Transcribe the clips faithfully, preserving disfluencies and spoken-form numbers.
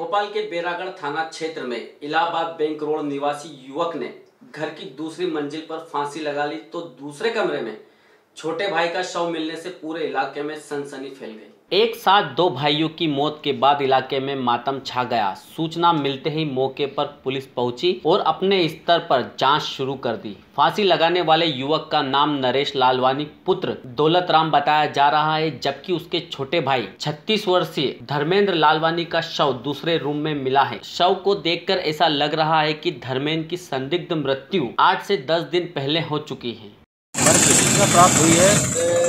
भोपाल के बैरागढ़ थाना क्षेत्र में इलाहाबाद बैंक रोड निवासी युवक ने घर की दूसरी मंजिल पर फांसी लगा ली तो दूसरे कमरे में छोटे भाई का शव मिलने से पूरे इलाके में सनसनी फैल गई। एक साथ दो भाइयों की मौत के बाद इलाके में मातम छा गया। सूचना मिलते ही मौके पर पुलिस पहुंची और अपने स्तर पर जांच शुरू कर दी। फांसी लगाने वाले युवक का नाम नरेश लालवानी पुत्र दौलत राम बताया जा रहा है, जबकि उसके छोटे भाई छत्तीस वर्षीय धर्मेंद्र लालवानी का शव दूसरे रूम में मिला है। शव को देखकर ऐसा लग रहा है कि धर्मेंद्र की संदिग्ध मृत्यु आठ से दस दिन पहले हो चुकी है। प्राप्त हुई है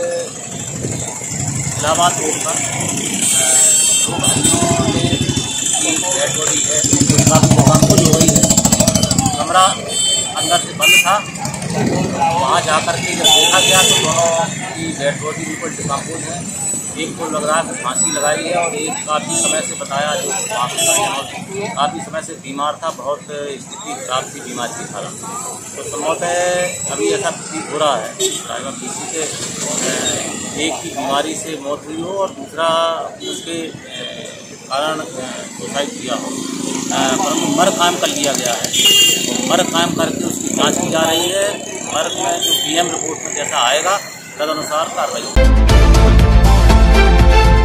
इलाहाबाद रोड पर दो भाइयों ने की डेड बॉडी है, काफी हो गई है। कमरा अंदर से बंद था, वहाँ जाकर के जब देखा गया तो दोनों की डेड बॉडी ऊपर डिकम्पोज है। एक को लग रहा है फांसी लगाई है और एक काफ़ी समय से बताया जो काफ़ी समय से बीमार था, बहुत स्थिति खराब थी, बीमारी की कारण तो संभवतः अभी ऐसा प्रतीत हो रहा है शायद किसी के एक की बीमारी से मौत हुई हो और दूसरा उसके कारण सुसाइड किया हो, परंतु मर्ग कायम कर लिया गया है। तो मर्ग कायम करके उसकी जांच की जा रही है। मर्ग में जो पीएम रिपोर्ट में जैसा आएगा तदनुसार कार्रवाई।